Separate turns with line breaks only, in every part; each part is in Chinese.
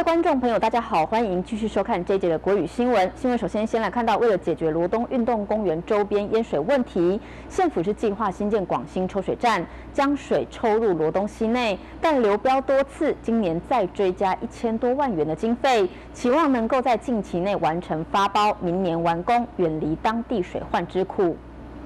位观众朋友，大家好，欢迎继续收看这一节的国语新闻。首先来看到，为了解决罗东运动公园周边淹水问题，县府是计划新建广兴抽水站，将水抽入罗东溪内，但流标多次，今年再追加1000多万元的经费，期望能够在近期内完成发包，明年完工，远离当地水患之苦。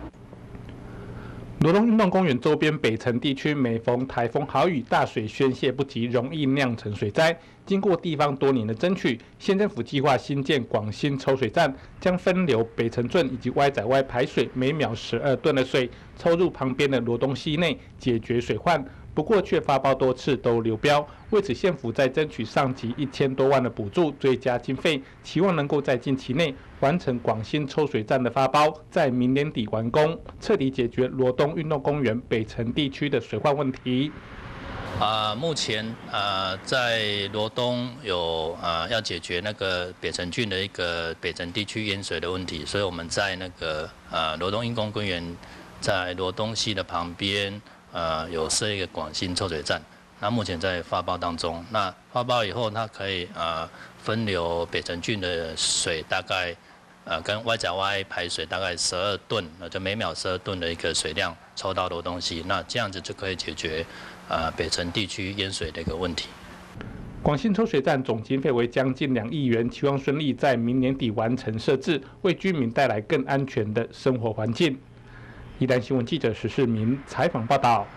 罗东运动公园周边北城地区，每逢台风豪雨，大水宣泄不及，容易酿成水灾。经过地方多年的争取，县政府计划新建广兴抽水站，将分流北城圳以及歪仔歪排水，每秒12吨的水抽入旁边的罗东溪内，解决水患。 不过却发包多次都流标，为此县府在争取上级1000多万的补助，追加经费，期望能够在近期内完成广兴抽水站的发包，在明年底完工，彻底解决罗东运动公园北城地区的水患问题。
目前在罗东有要解决那个北城郡的一个北城地区淹水的问题，所以我们在那个罗东运动公园在罗东溪的旁边。 有设一个广兴抽水站，那目前在发包当中。那发包以后，它可以分流北城郡的水，大概跟歪仔歪排水大概12吨，就每秒12吨的一个水量抽到罗东溪，那这样子就可以解决北城地区淹水的一个问题。
广兴抽水站总经费为将近2亿元，期望顺利在明年底完成设置，为居民带来更安全的生活环境。宜兰新闻记者石世明采访报道。